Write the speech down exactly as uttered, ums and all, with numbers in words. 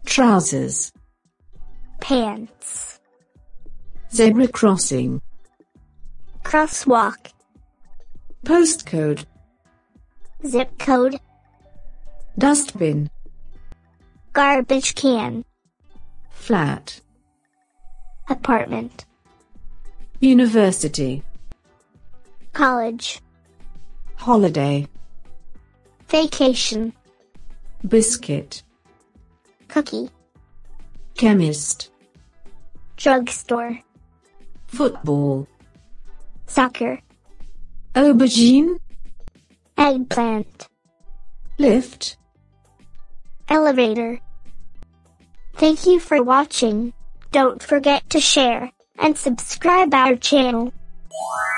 trousers, pants, zebra crossing, crosswalk, postcode, zip code, dustbin, garbage can, flat, apartment, university, college, holiday, vacation, biscuit, cookie, chemist, drugstore, football, soccer, aubergine, eggplant, lift. elevator. Thank you for watching. Don't forget to share and subscribe our channel.